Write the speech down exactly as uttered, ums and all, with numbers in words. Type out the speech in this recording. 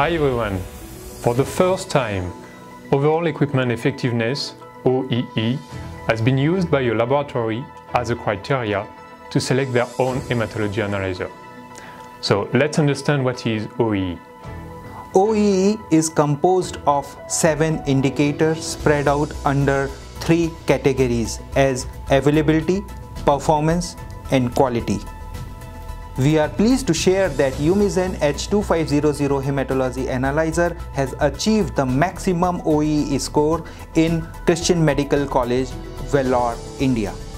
Hi everyone! For the first time, overall equipment effectiveness, O E E, has been used by a laboratory as a criteria to select their own hematology analyzer. So let's understand what is O E E. O E E is composed of seven indicators spread out under three categories as availability, performance, and quality. We are pleased to share that Yumizen H two five zero zero hematology analyzer has achieved the maximum O E E score in Christian Medical College Vellore, India.